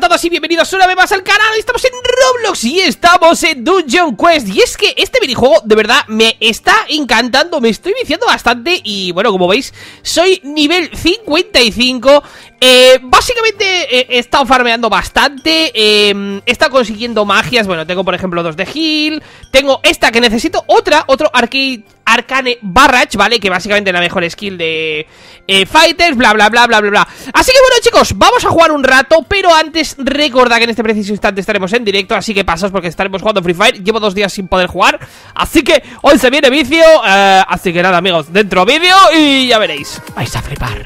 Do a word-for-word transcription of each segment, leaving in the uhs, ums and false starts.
todos y bienvenidos una vez más al canal. Estamos en Roblox y estamos en Dungeon Quest. Y es que este minijuego de verdad me está encantando, me estoy viciando bastante. Y bueno, como veis, soy nivel cincuenta y cinco. eh, Básicamente eh, he estado farmeando bastante, eh, he estado consiguiendo magias. Bueno, tengo por ejemplo dos de heal. Tengo esta que necesito, otra, otro arcade Arcane Barrage, ¿vale? Que básicamente es la mejor skill de eh, Fighters, bla, bla, bla, bla, bla, bla. Así que bueno, chicos, vamos a jugar un rato. Pero antes, recordad que en este preciso instante estaremos en directo. Así que pasaos porque estaremos jugando Free Fire. Llevo dos días sin poder jugar, así que hoy se viene vicio, eh, así que nada, amigos, dentro vídeo y ya veréis, vais a flipar.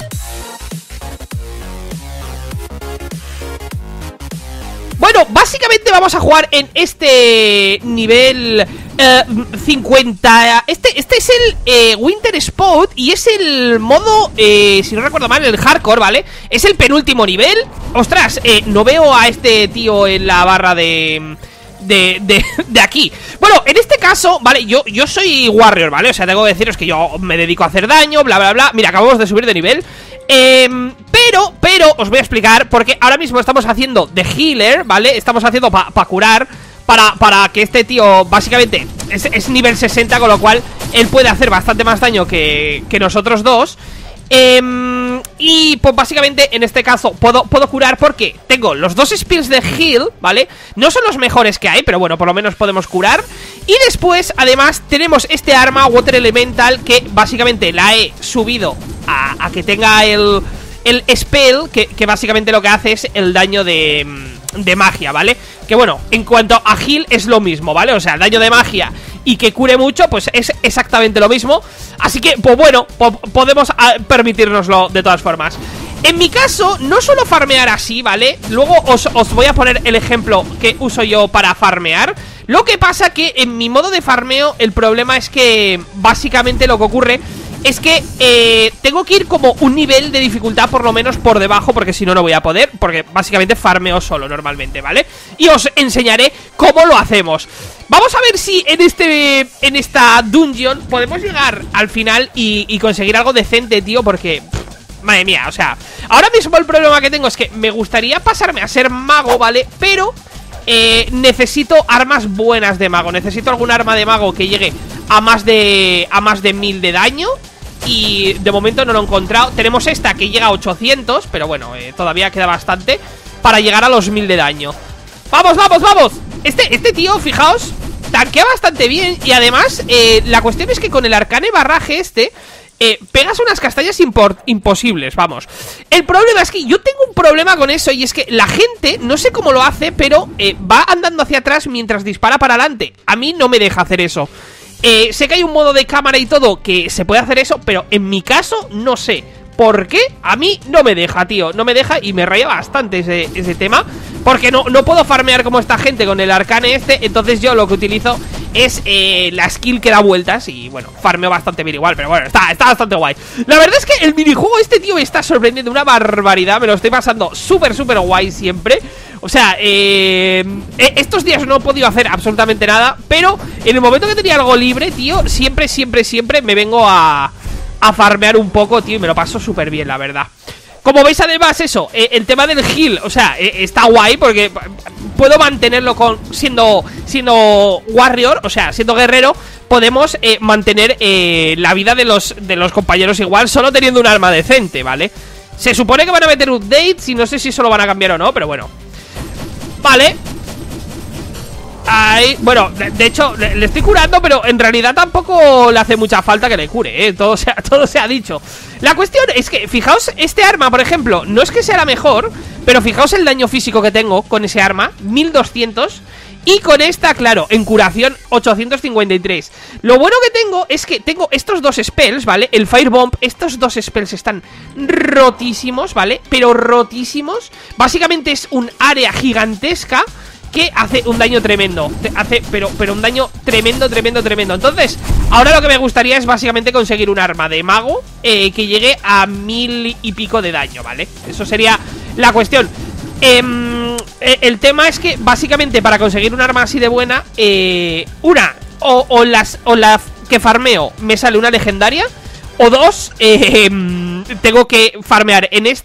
Bueno, básicamente vamos a jugar en este nivel eh, cincuenta. Este, este es el eh, Winter Spot y es el modo, eh, si no recuerdo mal, el hardcore, ¿vale? Es el penúltimo nivel. Ostras, eh, no veo a este tío en la barra de... De, de, de aquí. Bueno, en este caso, vale, yo, yo soy warrior, ¿vale? O sea, tengo que deciros que yo me dedico a hacer daño, bla, bla, bla. Mira, acabamos de subir de nivel. Eh, pero, pero, os voy a explicar. Porque ahora mismo estamos haciendo de healer, ¿vale? Estamos haciendo para pa curar, para, para que este tío, básicamente, es, es nivel sesenta, con lo cual él puede hacer bastante más daño que, que nosotros dos. Eh, y pues básicamente en este caso puedo, puedo curar porque tengo los dos spells de heal, ¿vale? No son los mejores que hay, pero bueno, por lo menos podemos curar. Y después, además, tenemos este arma Water Elemental que básicamente la he subido a, a que tenga el, el spell que, que básicamente lo que hace es el daño de, de magia, ¿vale? Que bueno, en cuanto a heal es lo mismo, ¿vale? O sea, el daño de magia y que cure mucho, pues es exactamente lo mismo. Así que, pues bueno, po podemos uh, permitírnoslo de todas formas. En mi caso, no suelo farmear así, ¿vale? Luego os, os voy a poner el ejemplo que uso yo para farmear. Lo que pasa que en mi modo de farmeo el problema es que básicamente lo que ocurre es que eh, tengo que ir como un nivel de dificultad por lo menos por debajo, porque si no, no voy a poder, porque básicamente farmeo solo normalmente, ¿vale? Y os enseñaré cómo lo hacemos. Vamos a ver si en este en esta dungeon podemos llegar al final y, y conseguir algo decente, tío, porque... Pff, madre mía, o sea, ahora mismo el problema que tengo es que me gustaría pasarme a ser mago, ¿vale? Pero... Eh, necesito armas buenas de mago. Necesito algún arma de mago que llegue a más de a más de mil de daño. Y de momento no lo he encontrado. Tenemos esta que llega a ochocientos, pero bueno, eh, todavía queda bastante para llegar a los mil de daño. ¡Vamos, vamos, vamos! Este, este tío, fijaos, tanquea bastante bien. Y además, eh, la cuestión es que con el arcane barraje este Eh, pegas unas castañas imposibles, vamos. El problema es que yo tengo un problema con eso. Y es que la gente, no sé cómo lo hace, pero eh, va andando hacia atrás mientras dispara para adelante. A mí no me deja hacer eso. eh, Sé que hay un modo de cámara y todo que se puede hacer eso, pero en mi caso no sé ¿por qué? A mí no me deja, tío. No me deja y me raya bastante ese, ese tema. Porque no, no puedo farmear como esta gente con el arcane este. Entonces yo lo que utilizo es eh, la skill que da vueltas. Y bueno, farmeo bastante bien igual. Pero bueno, está, está bastante guay. La verdad es que el minijuego este, tío, me está sorprendiendo una barbaridad. Me lo estoy pasando súper, súper guay siempre. O sea, eh, estos días no he podido hacer absolutamente nada. Pero en el momento que tenía algo libre, tío, siempre, siempre, siempre me vengo a... a farmear un poco, tío, y me lo paso súper bien, la verdad. Como veis, además, eso, eh, el tema del heal, o sea, eh, está guay porque puedo mantenerlo con siendo siendo warrior, o sea, siendo guerrero. Podemos eh, mantener eh, la vida de los, de los compañeros igual, solo teniendo un arma decente, ¿vale? Se supone que van a meter updates y no sé si eso lo van a cambiar o no, pero bueno. Vale. Ahí, bueno, de, de hecho, le, le estoy curando, pero en realidad tampoco le hace mucha falta que le cure, ¿eh? Todo se, todo se ha dicho. La cuestión es que, fijaos, este arma, por ejemplo, no es que sea la mejor, pero fijaos el daño físico que tengo con ese arma, mil doscientos. Y con esta, claro, en curación ochocientos cincuenta y tres. Lo bueno que tengo es que tengo estos dos spells, ¿vale? El Firebomb, estos dos spells están rotísimos, ¿vale? Pero rotísimos. Básicamente es un área gigantesca que hace un daño tremendo. Hace, pero, pero un daño tremendo, tremendo, tremendo. Entonces, ahora lo que me gustaría es básicamente conseguir un arma de mago eh, que llegue a mil y pico de daño, ¿vale? Eso sería la cuestión. eh, El tema es que básicamente para conseguir un arma así de buena, eh, una, o, o, las, o la que farmeo me sale una legendaria, o dos, eh, tengo que farmear en esta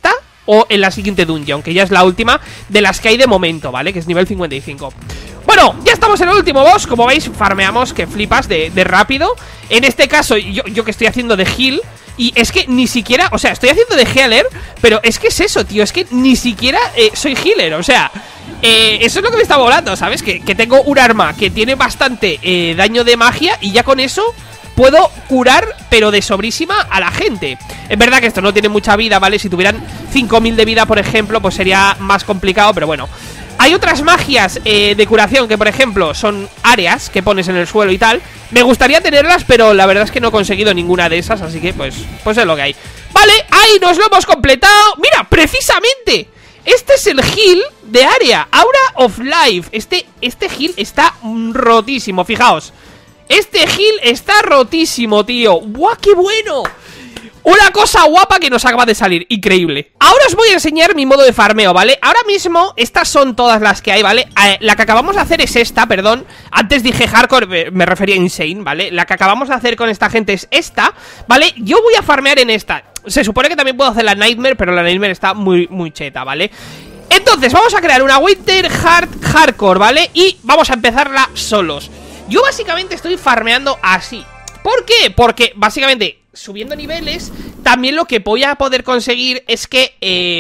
o en la siguiente dungeon, que ya es la última de las que hay de momento, ¿vale? Que es nivel cincuenta y cinco. Bueno, ya estamos en el último boss. Como veis, farmeamos que flipas de, de rápido. En este caso, yo, yo que estoy haciendo de heal, y es que ni siquiera, o sea, estoy haciendo de healer, pero es que es eso, tío, es que ni siquiera eh, soy healer, o sea, eh, eso es lo que me está volando, ¿sabes? Que, que tengo un arma que tiene bastante eh, daño de magia y ya con eso puedo curar, pero de sobrísima, a la gente. Es verdad que esto no tiene mucha vida, ¿vale? Si tuvieran cinco mil de vida, por ejemplo, pues sería más complicado, pero bueno. Hay otras magias eh, de curación que, por ejemplo, son áreas que pones en el suelo y tal. Me gustaría tenerlas, pero la verdad es que no he conseguido ninguna de esas, así que pues, pues es lo que hay. Vale, ahí nos lo hemos completado. Mira, precisamente este es el heal de área, Aura of Life. Este, este heal está rotísimo, fijaos. Este heal está rotísimo, tío. ¡Guau, qué bueno! Una cosa guapa que nos acaba de salir, increíble. Ahora os voy a enseñar mi modo de farmeo, ¿vale? Ahora mismo, estas son todas las que hay, ¿vale? Eh, la que acabamos de hacer es esta, perdón. Antes dije hardcore, me refería a insane, ¿vale? La que acabamos de hacer con esta gente es esta, ¿vale? Yo voy a farmear en esta. Se supone que también puedo hacer la Nightmare, pero la Nightmare está muy, muy cheta, ¿vale? Entonces, vamos a crear una Winter Hard Hardcore, ¿vale? Y vamos a empezarla solos. Yo básicamente estoy farmeando así. ¿Por qué? Porque básicamente subiendo niveles, también lo que voy a poder conseguir es que, eh,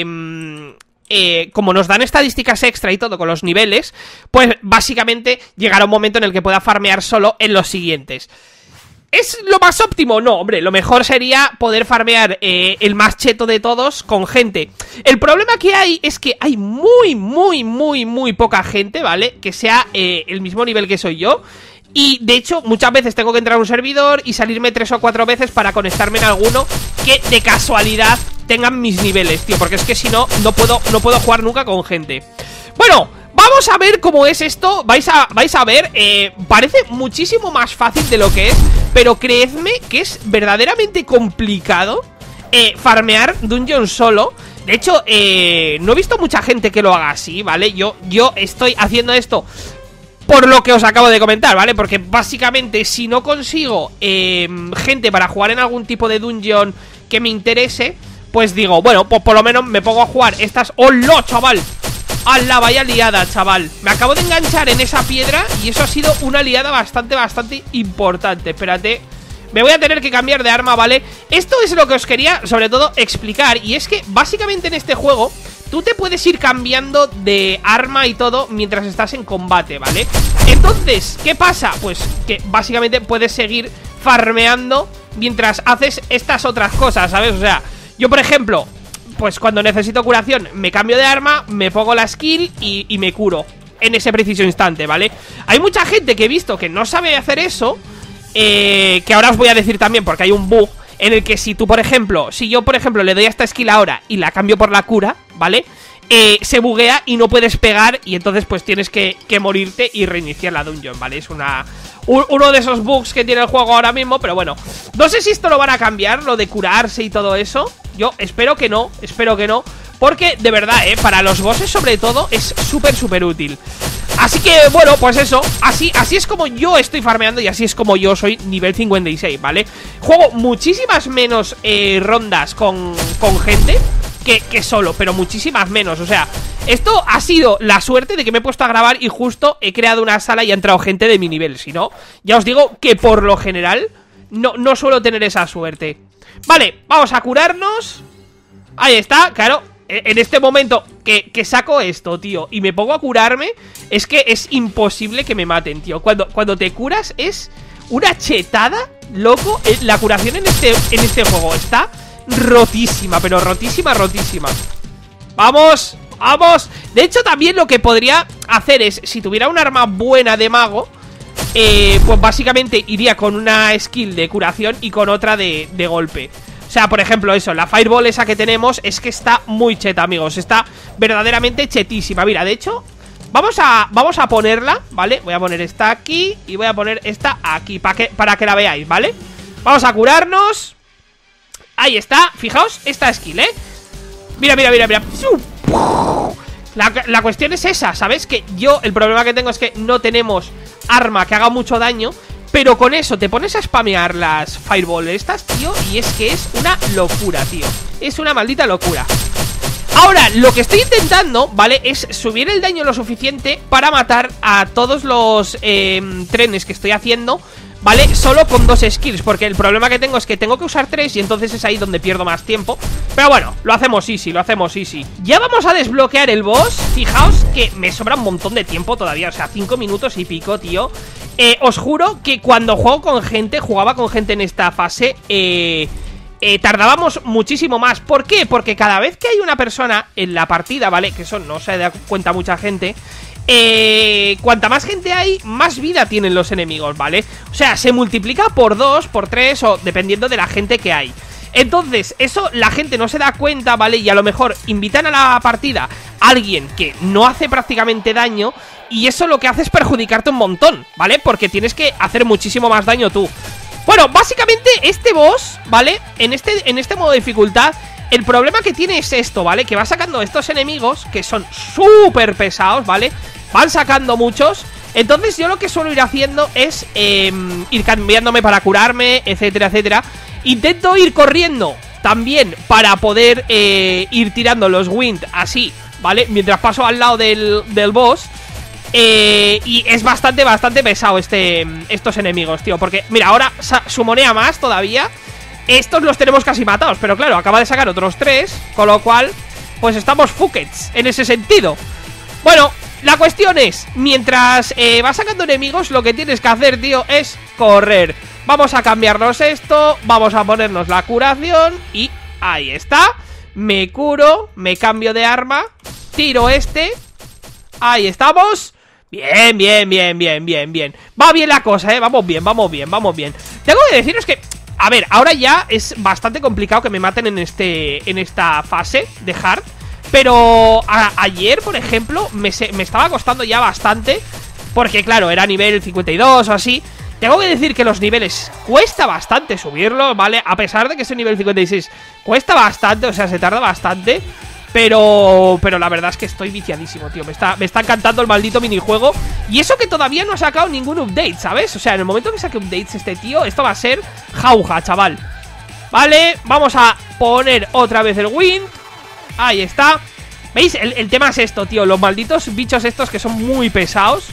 eh, como nos dan estadísticas extra y todo con los niveles, pues básicamente llegará un momento en el que pueda farmear solo en los siguientes. ¿Es lo más óptimo? No, hombre, lo mejor sería poder farmear eh, el más cheto de todos con gente. El problema que hay es que hay muy, muy, muy, muy poca gente, ¿vale? Que sea eh, el mismo nivel que soy yo. Y de hecho muchas veces tengo que entrar a un servidor y salirme tres o cuatro veces para conectarme en alguno que de casualidad tengan mis niveles, tío. Porque es que si no, no puedo, no puedo jugar nunca con gente. Bueno, vamos a ver cómo es esto. Vais a, vais a ver, eh, parece muchísimo más fácil de lo que es, pero creedme que es verdaderamente complicado eh, farmear dungeon solo. De hecho, eh, no he visto mucha gente que lo haga así, ¿vale? Yo, yo estoy haciendo esto por lo que os acabo de comentar, ¿vale? Porque básicamente si no consigo eh, gente para jugar en algún tipo de dungeon que me interese, pues digo, bueno, pues por lo menos me pongo a jugar estas... ¡Hola, chaval! ¡Hala, vaya liada, chaval! Me acabo de enganchar en esa piedra y eso ha sido una liada bastante, bastante importante. Espérate, me voy a tener que cambiar de arma, ¿vale? Esto es lo que os quería, sobre todo, explicar. Y es que básicamente en este juego tú te puedes ir cambiando de arma y todo mientras estás en combate, ¿vale? Entonces, ¿qué pasa? Pues que básicamente puedes seguir farmeando mientras haces estas otras cosas, ¿sabes? O sea, yo por ejemplo, pues cuando necesito curación me cambio de arma, me pongo la skill y, y me curo en ese preciso instante, ¿vale? Hay mucha gente que he visto que no sabe hacer eso, eh, que ahora os voy a decir también porque hay un bug en el que si tú, por ejemplo, si yo, por ejemplo, le doy a esta skill ahora y la cambio por la cura, ¿vale? Eh, se buguea y no puedes pegar y entonces pues tienes que, que morirte y reiniciar la dungeon, ¿vale? Es una un, uno de esos bugs que tiene el juego ahora mismo, pero bueno. No sé si esto lo van a cambiar, lo de curarse y todo eso. Yo espero que no, espero que no, porque de verdad, eh, para los bosses sobre todo es súper, súper útil. Así que, bueno, pues eso, así, así es como yo estoy farmeando y así es como yo soy nivel cincuenta y seis, ¿vale? Juego muchísimas menos eh, rondas con, con gente que, que solo, pero muchísimas menos, o sea, esto ha sido la suerte de que me he puesto a grabar y justo he creado una sala y ha entrado gente de mi nivel. Si no, ya os digo que por lo general no, no suelo tener esa suerte. Vale, vamos a curarnos. Ahí está, claro. En este momento que, que saco esto, tío, y me pongo a curarme, es que es imposible que me maten, tío. Cuando, cuando te curas es una chetada, loco. La curación en este, en este juego está rotísima, pero rotísima, rotísima. Vamos, vamos. De hecho, también lo que podría hacer es, si tuviera un arma buena de mago, eh, pues básicamente iría con una skill de curación y con otra de, de golpe. O sea, por ejemplo, eso, la Fireball esa que tenemos es que está muy cheta, amigos. Está verdaderamente chetísima. Mira, de hecho, vamos a, vamos a ponerla, ¿vale? Voy a poner esta aquí y voy a poner esta aquí para que, para que la veáis, ¿vale? Vamos a curarnos. Ahí está, fijaos, esta skill, ¿eh? Mira, mira, mira, mira. La, la cuestión es esa, ¿sabes? Que yo, el problema que tengo es que no tenemos arma que haga mucho daño. Pero con eso te pones a spamear las Fireball estas, tío, y es que es una locura, tío. Es una maldita locura. Ahora, lo que estoy intentando, ¿vale? Es subir el daño lo suficiente para matar a todos los eh, trenes que estoy haciendo, ¿vale? Solo con dos skills, porque el problema que tengo es que tengo que usar tres y entonces es ahí donde pierdo más tiempo. Pero bueno, lo hacemos easy, lo hacemos easy. Ya vamos a desbloquear el boss. Fijaos que me sobra un montón de tiempo todavía, o sea, cinco minutos y pico, tío. eh, Os juro que cuando juego con gente, jugaba con gente en esta fase, eh... Eh, tardábamos muchísimo más. ¿Por qué? Porque cada vez que hay una persona en la partida, ¿vale? Que eso no se da cuenta mucha gente. Eh, cuanta más gente hay, más vida tienen los enemigos, ¿vale? O sea, se multiplica por dos, por tres o dependiendo de la gente que hay. Entonces, eso la gente no se da cuenta, ¿vale? Y a lo mejor invitan a la partida a alguien que no hace prácticamente daño y eso lo que hace es perjudicarte un montón, ¿vale? Porque tienes que hacer muchísimo más daño tú. Bueno, básicamente este boss, ¿vale? En este, en este modo de dificultad, el problema que tiene es esto, ¿vale? Que va sacando estos enemigos que son súper pesados, ¿vale? Van sacando muchos. Entonces yo lo que suelo ir haciendo es eh, ir cambiándome para curarme, etcétera, etcétera. Intento ir corriendo también para poder eh, ir tirando los wind así, ¿vale? Mientras paso al lado del, del boss. Eh, y es bastante, bastante pesado este, estos enemigos, tío. Porque, mira, ahora sumonea más todavía. Estos los tenemos casi matados, pero claro, acaba de sacar otros tres. Con lo cual, pues estamos fuckets en ese sentido. Bueno, la cuestión es, mientras eh, vas sacando enemigos, lo que tienes que hacer, tío, es correr. Vamos a cambiarnos esto, vamos a ponernos la curación. Y ahí está. Me curo, me cambio de arma, tiro este. Ahí estamos. Bien, bien, bien, bien, bien, bien. Va bien la cosa, eh, vamos bien, vamos bien, vamos bien. Tengo que deciros que, a ver, ahora ya es bastante complicado que me maten en este en esta fase de hard. Pero a, ayer, por ejemplo, me, se, me estaba costando ya bastante. Porque claro, era nivel cincuenta y dos o así. Tengo que decir que los niveles cuesta bastante subirlos, ¿vale? A pesar de que es el nivel cincuenta y seis, cuesta bastante, o sea, se tarda bastante. Pero, pero la verdad es que estoy viciadísimo, tío. Me está, me está encantando el maldito minijuego. Y eso que todavía no ha sacado ningún update, ¿sabes? O sea, en el momento que saque updates este tío, esto va a ser jauja, chaval. Vale, vamos a poner otra vez el wind. Ahí está. ¿Veis? El, el tema es esto, tío. Los malditos bichos estos que son muy pesados.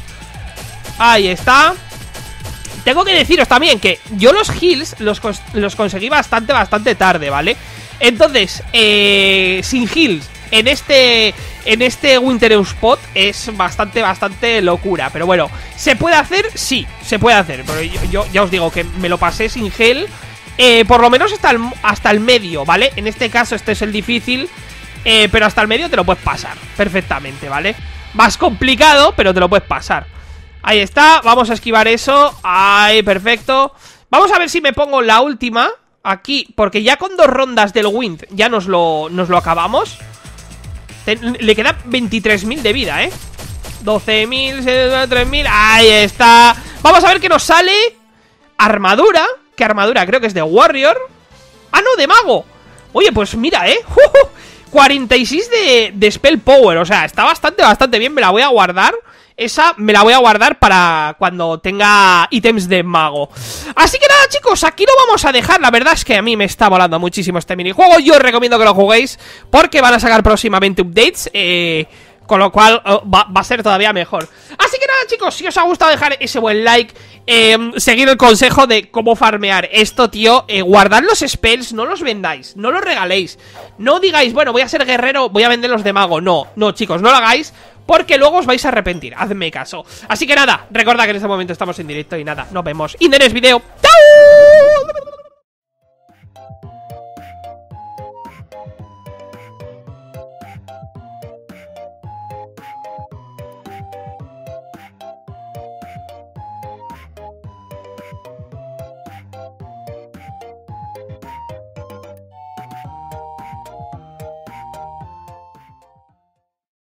Ahí está. Tengo que deciros también que yo los heals los, cons los conseguí bastante, bastante tarde, ¿vale? Entonces, eh, sin heals en este en este Winter Spot es bastante, bastante locura. Pero bueno, ¿se puede hacer? Sí, se puede hacer. Pero yo, yo ya os digo que me lo pasé sin heal, eh, por lo menos hasta el, hasta el medio, ¿vale? En este caso este es el difícil, eh, pero hasta el medio te lo puedes pasar perfectamente, ¿vale? Más complicado, pero te lo puedes pasar. Ahí está, vamos a esquivar eso. Ahí, perfecto. Vamos a ver si me pongo la última aquí, porque ya con dos rondas del wind ya nos lo, nos lo acabamos. Le queda veintitrés mil de vida, ¿eh? doce mil, tres mil. Ahí está. Vamos a ver qué nos sale. Armadura. ¿Qué armadura? Creo que es de Warrior. Ah, no, de Mago. Oye, pues mira, ¿eh? cuarenta y seis de, de Spell Power. O sea, está bastante, bastante bien. Me la voy a guardar. Esa me la voy a guardar para cuando tenga ítems de mago. Así que nada, chicos, aquí lo vamos a dejar. La verdad es que a mí me está volando muchísimo este minijuego. Yo os recomiendo que lo juguéis porque van a sacar próximamente updates, eh, con lo cual oh, va, va a ser todavía mejor. Así que nada, chicos, si os ha gustado, dejar ese buen like, eh, seguir el consejo de cómo farmear esto, tío, eh, guardad los spells, no los vendáis, no los regaléis. No digáis, bueno, voy a ser guerrero, voy a vender los de mago. No, no, chicos, no lo hagáis, porque luego os vais a arrepentir, hazme caso. Así que nada, recordad que en este momento estamos en directo y nada, nos vemos in the next video.